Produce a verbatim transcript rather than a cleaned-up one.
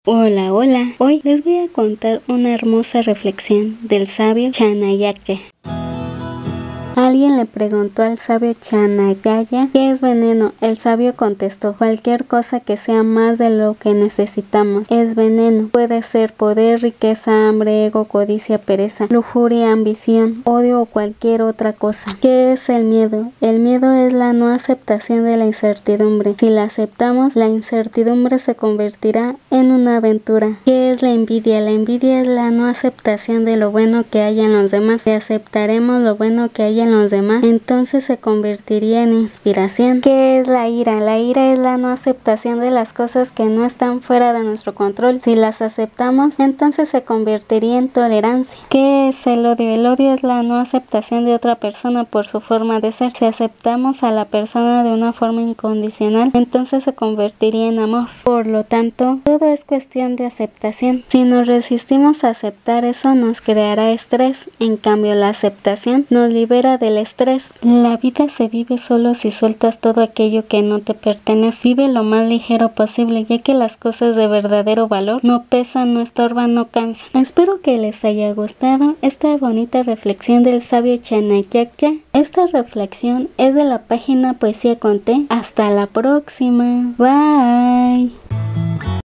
Hola, hola. Hoy les voy a contar una hermosa reflexión del sabio Chanakya. Alguien le preguntó al sabio Chanakya ¿qué es veneno? El sabio contestó: cualquier cosa que sea más de lo que necesitamos es veneno. Puede ser poder, riqueza, hambre, ego, codicia, pereza, lujuria, ambición, odio o cualquier otra cosa. ¿Qué es el miedo? El miedo es la no aceptación de la incertidumbre. Si la aceptamos, la incertidumbre se convertirá en una aventura. ¿Qué es la envidia? La envidia es la no aceptación de lo bueno que hay en los demás. Si aceptaremos lo bueno que hay en los demás, entonces se convertiría en inspiración. ¿Qué es la ira? La ira es la no aceptación de las cosas que no están fuera de nuestro control. Si las aceptamos, entonces se convertiría en tolerancia. ¿Qué es el odio? El odio es la no aceptación de otra persona por su forma de ser. Si aceptamos a la persona de una forma incondicional, entonces se convertiría en amor. Por lo tanto, todo es cuestión de aceptación. Si nos resistimos a aceptar eso, nos creará estrés. En cambio, la aceptación nos libera del estrés. La vida se vive solo si sueltas todo aquello que no te pertenece. Vive lo más ligero posible, ya que las cosas de verdadero valor no pesan, no estorban, no cansan. Espero que les haya gustado esta bonita reflexión del sabio Chanakya. Esta reflexión es de la página Poesía con T. Hasta la próxima. Bye.